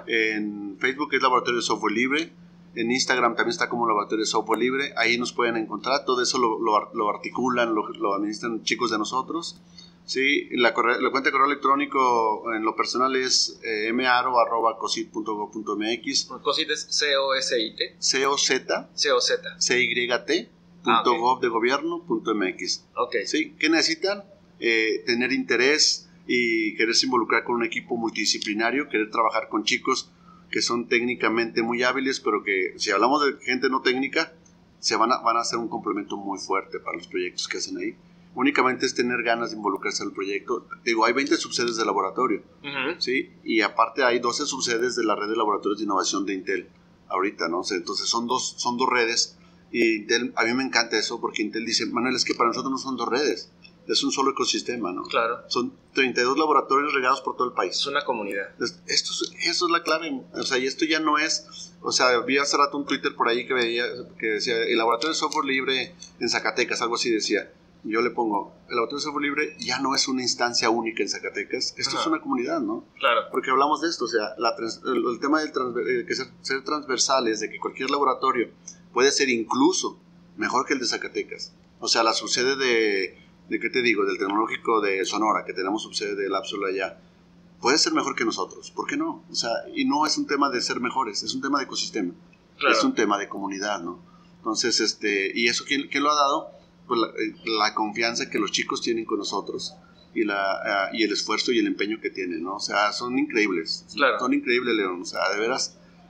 Speaker 5: en Facebook es Laboratorio de Software Libre, en Instagram también está como Laboratorio de Software Libre, ahí nos pueden encontrar, todo eso lo, lo, lo articulan, lo, lo administran chicos de nosotros. Sí, la, corre, la cuenta de correo electrónico en lo personal es eh, maro arroba cosit punto gob punto m x.
Speaker 1: Cosit es C O S I T.
Speaker 5: C O Z.
Speaker 1: C O Z.
Speaker 5: C Y T. Punto ah, okay. gov de gobierno punto m x.
Speaker 1: Okay.
Speaker 5: ¿Sí? ¿Qué necesitan? Eh, tener interés y quererse involucrar con un equipo multidisciplinario, querer trabajar con chicos que son técnicamente muy hábiles, pero que si hablamos de gente no técnica, se van a, van a hacer un complemento muy fuerte para los proyectos que hacen ahí. Únicamente es tener ganas de involucrarse al proyecto. Digo, hay veinte subsedes de laboratorio, uh-huh. ¿sí? Y aparte hay doce subsedes de la red de laboratorios de innovación de Intel ahorita, ¿no? O sea, entonces son dos, son dos redes. Y Intel, a mí me encanta eso porque Intel dice, Manuel, es que para nosotros no son dos redes, es un solo ecosistema, ¿no?
Speaker 1: Claro.
Speaker 5: Son treinta y dos laboratorios regados por todo el país.
Speaker 1: Es una comunidad.
Speaker 5: Entonces, esto es, eso es la clave, o sea, y esto ya no es, o sea, vi hace rato un Twitter por ahí que veía, que decía, el laboratorio de software libre en Zacatecas, algo así decía. Yo le pongo, el laboratorio de software libre ya no es una instancia única en Zacatecas, esto Ajá. es una comunidad, ¿no?
Speaker 1: Claro.
Speaker 5: Porque hablamos de esto, o sea, la trans, el, el tema del transver, eh, que ser, ser transversales, de que cualquier laboratorio puede ser incluso mejor que el de Zacatecas. O sea, la subsede de, de ¿qué te digo? Del Tecnológico de Sonora, que tenemos subsede de LabSol allá, puede ser mejor que nosotros. ¿Por qué no? O sea, y no es un tema de ser mejores, es un tema de ecosistema. Claro. Es un tema de comunidad, ¿no? Entonces, este, ¿y eso quién, quién lo ha dado? Pues la, la confianza que los chicos tienen con nosotros y, la, uh, y el esfuerzo y el empeño que tienen, ¿no? O sea, son increíbles.
Speaker 1: Claro.
Speaker 5: Son increíbles, León. O sea, de veras,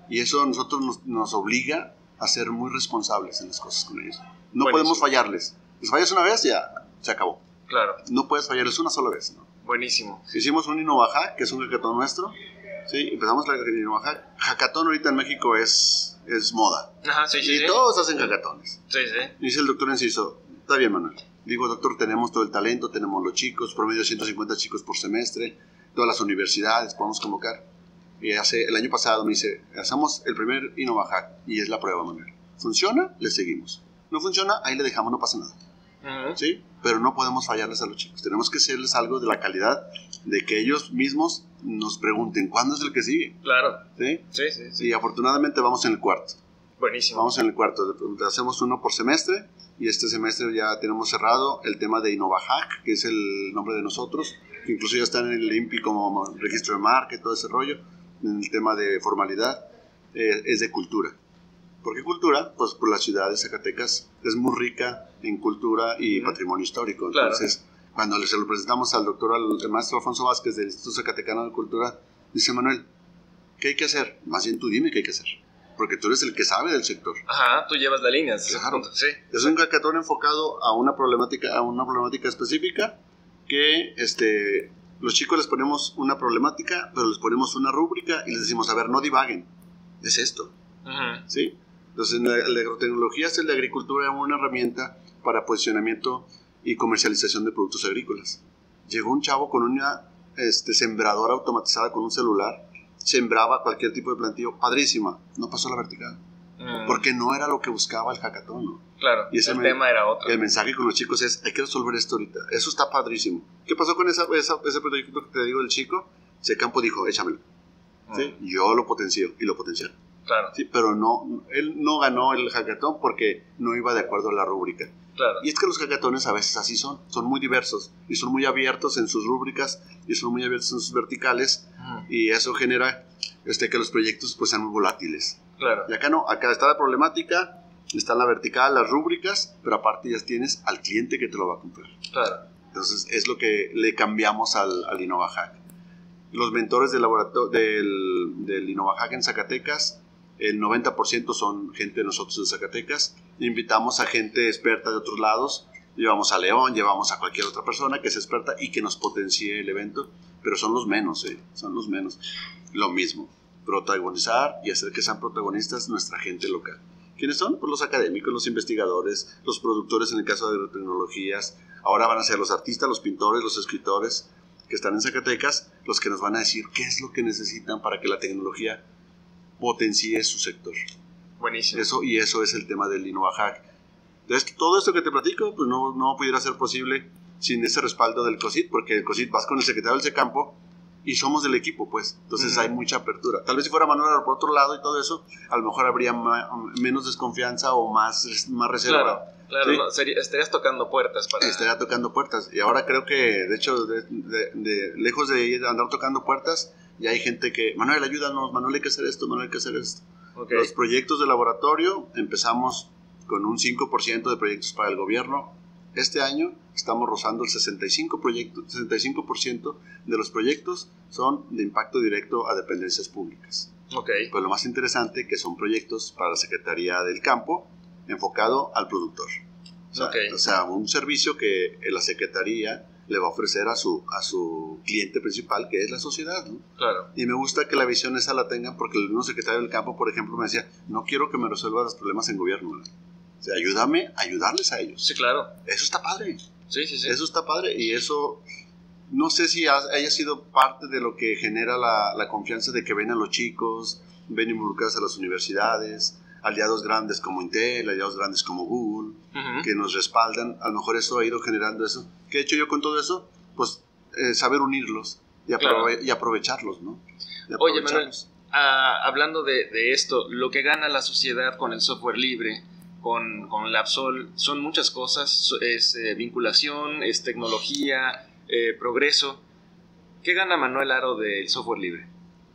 Speaker 5: Y eso a nosotros nos, nos obliga a ser muy responsables en las cosas con ellos. No
Speaker 1: Buenísimo.
Speaker 5: podemos fallarles. Les fallas una vez, ya se acabó.
Speaker 1: Claro.
Speaker 5: No puedes fallarles una sola vez, ¿no?
Speaker 1: Buenísimo.
Speaker 5: Hicimos un InnovaHack, que es un hackathon nuestro. Sí, empezamos la InnovaHack. Hackathon ahorita en México es, es moda.
Speaker 1: Ajá, sí, sí,
Speaker 5: y
Speaker 1: sí.
Speaker 5: todos hacen hackatones.
Speaker 1: Sí, sí.
Speaker 5: Dice el doctor Enciso, está bien, Manuel. Digo, doctor, tenemos todo el talento, tenemos los chicos, promedio de ciento cincuenta chicos por semestre, todas las universidades podemos convocar. Y hace, el año pasado me dice, hacemos el primer InnovaHack y es la prueba, Manuel. ¿Funciona? Le seguimos. ¿No funciona? Ahí le dejamos, no pasa nada.
Speaker 1: Uh-huh.
Speaker 5: ¿Sí? Pero no podemos fallarles a los chicos. Tenemos que hacerles algo de la calidad de que ellos mismos nos pregunten, ¿cuándo es el que sigue?
Speaker 1: Claro.
Speaker 5: ¿Sí?
Speaker 1: Sí, sí, sí.
Speaker 5: Y afortunadamente vamos en el cuarto.
Speaker 1: Buenísimo.
Speaker 5: Vamos en el cuarto. Hacemos uno por semestre y este semestre ya tenemos cerrado el tema de InnovaHack, que es el nombre de nosotros, que incluso ya está en el I N P I como registro de marca y todo ese rollo. En el tema de formalidad, eh, es de cultura. ¿Por qué cultura? Pues por la ciudad de Zacatecas es muy rica en cultura y uh-huh. patrimonio histórico. Entonces, claro. cuando se lo presentamos al doctor, al, al maestro Alfonso Vázquez del Instituto Zacatecano de Cultura, dice, Manuel, ¿qué hay que hacer? Más bien tú dime qué hay que hacer, porque tú eres el que sabe del sector.
Speaker 1: Ajá, tú llevas la línea.
Speaker 5: Claro.
Speaker 1: Sí.
Speaker 5: Es un hackathon enfocado a una problemática, a una problemática específica que este, los chicos les ponemos una problemática, pero les ponemos una rúbrica y les decimos, a ver, no divaguen, es esto. Uh-huh. ¿Sí? Entonces, la, la agrotecnología es la agricultura una herramienta para posicionamiento y comercialización de productos agrícolas. Llegó un chavo con una este, sembradora automatizada con un celular, sembraba cualquier tipo de plantío, padrísima, no pasó la vertical. Mm. Porque no era lo que buscaba el hackathon, ¿no?
Speaker 1: Claro,
Speaker 5: y ese
Speaker 1: el
Speaker 5: me,
Speaker 1: tema era otro.
Speaker 5: El mensaje con los chicos es, hay que resolver esto ahorita. Eso está padrísimo. ¿Qué pasó con esa, esa, ese proyecto que te digo del chico? Ese campo dijo, échamelo. Mm. ¿Sí? Yo lo potencio y lo potenciaron.
Speaker 1: Claro.
Speaker 5: Sí, pero no, él no ganó el hackathon porque no iba de acuerdo a la rúbrica.
Speaker 1: Claro.
Speaker 5: Y es que los hackatones a veces así son, son muy diversos y son muy abiertos en sus rúbricas y son muy abiertos en sus verticales uh-huh. y eso genera este, que los proyectos pues sean muy volátiles.
Speaker 1: Claro.
Speaker 5: Y acá no, acá está la problemática, está la vertical, las rúbricas, pero aparte ya tienes al cliente que te lo va a comprar.
Speaker 1: Claro.
Speaker 5: Entonces es lo que le cambiamos al, al InnovaHack. Los mentores del, laboratorio, del, del InnovaHack en Zacatecas, el noventa por ciento son gente de nosotros de Zacatecas. Invitamos a gente experta de otros lados. Llevamos a León, llevamos a cualquier otra persona que sea experta y que nos potencie el evento. Pero son los menos, ¿eh? Son los menos. Lo mismo, protagonizar y hacer que sean protagonistas nuestra gente local. ¿Quiénes son? Pues los académicos, los investigadores, los productores en el caso de agrotecnologías. Ahora van a ser los artistas, los pintores, los escritores que están en Zacatecas, los que nos van a decir qué es lo que necesitan para que la tecnología potencie su sector.
Speaker 1: Buenísimo.
Speaker 5: Eso, y eso es el tema del InnovaHack. Entonces, todo esto que te platico, pues no, no pudiera ser posible sin ese respaldo del COSIT, porque el COSIT vas con el secretario del SECAMPO y somos del equipo, pues. Entonces uh-huh. hay mucha apertura. Tal vez si fuera Manuel por otro lado y todo eso, a lo mejor habría ma- menos desconfianza o más, más reserva.
Speaker 1: Claro, claro.
Speaker 5: ¿Sí?
Speaker 1: No, sería, estarías tocando puertas para...
Speaker 5: Estaría tocando puertas. Y ahora creo que, de hecho, de, de, de, lejos de ir a andar tocando puertas, y hay gente que, Manuel, ayúdanos, Manuel, hay que hacer esto, Manuel, hay que hacer esto. Okay. Los proyectos de laboratorio, empezamos con un cinco por ciento de proyectos para el gobierno. Este año estamos rozando el sesenta y cinco por ciento, sesenta y cinco por ciento de los proyectos son de impacto directo a dependencias públicas.
Speaker 1: Okay.
Speaker 5: Pues lo más interesante que son proyectos para la Secretaría del Campo enfocado al productor. O sea,
Speaker 1: okay.
Speaker 5: o sea un servicio que la Secretaría le va a ofrecer a su, a su cliente principal, que es la sociedad, ¿no?
Speaker 1: Claro.
Speaker 5: Y me gusta que la visión esa la tengan, porque el mismo secretario del campo, por ejemplo, me decía, no quiero que me resuelvan los problemas en gobierno, ¿no? O sea, ayúdame a ayudarles a ellos.
Speaker 1: Sí, claro.
Speaker 5: Eso está padre.
Speaker 1: Sí, sí, sí.
Speaker 5: Eso está padre, y eso, no sé si haya sido parte de lo que genera la, la confianza de que ven a los chicos, ven involucrados a las universidades, aliados grandes como Intel, aliados grandes como Google, uh-huh. que nos respaldan. A lo mejor eso ha ido generando eso. ¿Qué he hecho yo con todo eso? Pues eh, saber unirlos y, aprove- claro. y aprovecharlos, ¿no? Y
Speaker 1: Oye, Manuel, uh, hablando de, de esto, lo que gana la sociedad con el software libre, con, con LabSol, son muchas cosas. Es eh, vinculación, es tecnología, eh, progreso. ¿Qué gana Manuel Aro del software libre?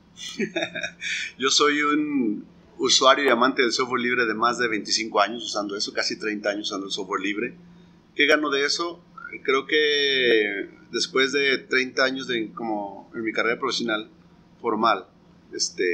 Speaker 5: Yo soy un usuario y amante del software libre de más de veinticinco años usando eso, casi treinta años usando el software libre. ¿Qué gano de eso? Creo que después de treinta años de, como en mi carrera profesional formal, este,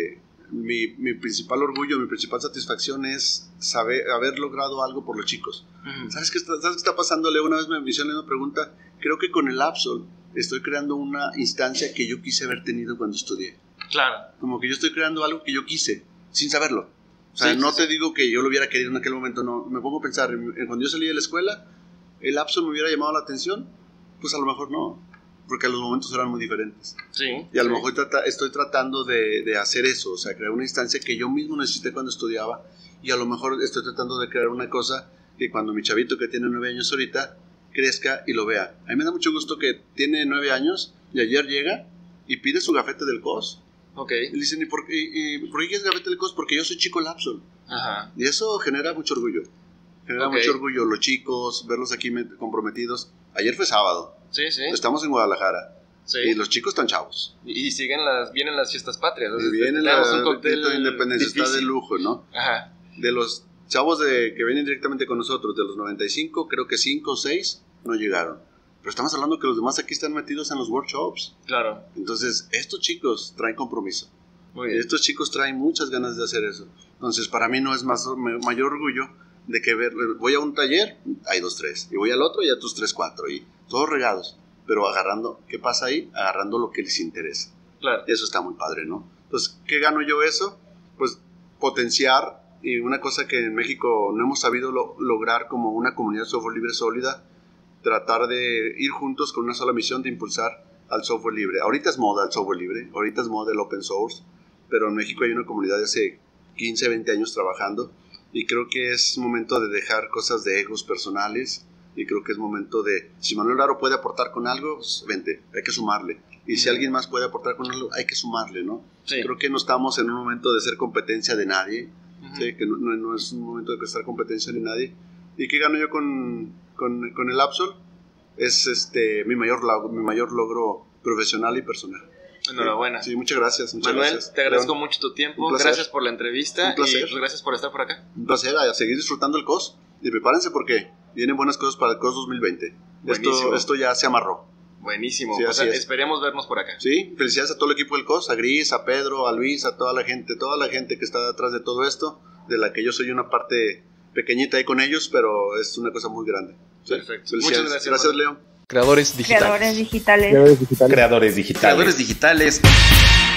Speaker 5: mi, mi principal orgullo, mi principal satisfacción es saber haber logrado algo por los chicos. Uh-huh. ¿Sabes qué está, ¿sabes qué está pasando, Leo? Una vez me hicieron una pregunta. Creo que con el Absol estoy creando una instancia que yo quise haber tenido cuando estudié.
Speaker 1: Claro.
Speaker 5: Como que yo estoy creando algo que yo quise, sin saberlo. O sea, sí, no sí, te sí. digo que yo lo hubiera querido en aquel momento, no. Me pongo a pensar, cuando yo salí de la escuela, ¿el Absol me hubiera llamado la atención? Pues a lo mejor no, porque los momentos eran muy diferentes.
Speaker 1: Sí.
Speaker 5: Y a lo
Speaker 1: sí.
Speaker 5: mejor trata, estoy tratando de, de hacer eso, o sea, crear una instancia que yo mismo necesité cuando estudiaba, y a lo mejor estoy tratando de crear una cosa que cuando mi chavito que tiene nueve años ahorita crezca y lo vea. A mí me da mucho gusto que tiene nueve años y ayer llega y pide su gafete del C O S.
Speaker 1: Ok.
Speaker 5: Y le dicen, ¿y por, y, y, ¿por qué quieres gafete del C O S? Porque yo soy chico del Absol.
Speaker 1: Ajá.
Speaker 5: Y eso genera mucho orgullo. Genera okay. mucho orgullo los chicos, verlos aquí comprometidos. Ayer fue sábado.
Speaker 1: Sí, sí.
Speaker 5: Estamos en Guadalajara.
Speaker 1: Sí.
Speaker 5: Y los chicos están chavos.
Speaker 1: Y, y siguen las, vienen las fiestas patrias.
Speaker 5: Y viene la, un cóctel de independencia, difícil. Está de lujo, ¿no?
Speaker 1: Ajá.
Speaker 5: De los chavos de, que vienen directamente con nosotros, de los noventa y cinco, creo que cinco o seis no llegaron. Pero estamos hablando que los demás aquí están metidos en los workshops.
Speaker 1: Claro.
Speaker 5: Entonces, estos chicos traen compromiso.
Speaker 1: Muy bien.
Speaker 5: Estos chicos traen muchas ganas de hacer eso. Entonces, para mí no es más mayor orgullo de que ver, voy a un taller, hay dos, tres. Y voy al otro y a tus tres, cuatro. Y todos regados. Pero agarrando, ¿qué pasa ahí? Agarrando lo que les interesa.
Speaker 1: Claro.
Speaker 5: Eso está muy padre, ¿no? Entonces, ¿qué gano yo eso? Pues potenciar, y una cosa que en México no hemos sabido lo, lograr como una comunidad de software libre sólida, tratar de ir juntos con una sola misión de impulsar al software libre. Ahorita es moda el software libre, ahorita es moda el open source, pero en México hay una comunidad de hace quince, veinte años trabajando, y creo que es momento de dejar cosas de egos personales, y creo que es momento de, si Manuel Laro puede aportar con algo, pues vente, hay que sumarle. Y si alguien más puede aportar con algo, hay que sumarle, ¿no?
Speaker 1: Sí.
Speaker 5: Creo que no estamos en un momento de ser competencia de nadie, uh-huh. ¿sí? Que no, no, no es un momento de ser competencia de nadie. ¿Y qué gano yo con, con, con el Absol? Es este, mi, mayor logro, mi mayor logro profesional y personal.
Speaker 1: Enhorabuena.
Speaker 5: Sí, muchas gracias. Muchas
Speaker 1: Manuel,
Speaker 5: gracias.
Speaker 1: te agradezco
Speaker 5: León,
Speaker 1: mucho tu tiempo. Gracias por la entrevista.
Speaker 5: Un placer.
Speaker 1: Y pues, gracias por estar por acá.
Speaker 5: Un placer, a seguir disfrutando el C O S. Y prepárense porque vienen buenas cosas para el C O S dos mil veinte. Esto, esto ya se amarró.
Speaker 1: Buenísimo.
Speaker 5: Sí,
Speaker 1: o sea,
Speaker 5: es.
Speaker 1: Esperemos vernos por acá.
Speaker 5: Sí, felicidades a todo el equipo del C O S, a Gris, a Pedro, a Luis, a toda la gente, toda la gente que está detrás de todo esto, de la que yo soy una parte pequeñita ahí con ellos, pero es una cosa muy grande. Sí,
Speaker 1: perfecto. Muchas gracias.
Speaker 5: Gracias, Leo.
Speaker 2: Creadores digitales.
Speaker 3: Creadores digitales.
Speaker 2: Creadores digitales.
Speaker 4: Creadores digitales. Creadores digitales.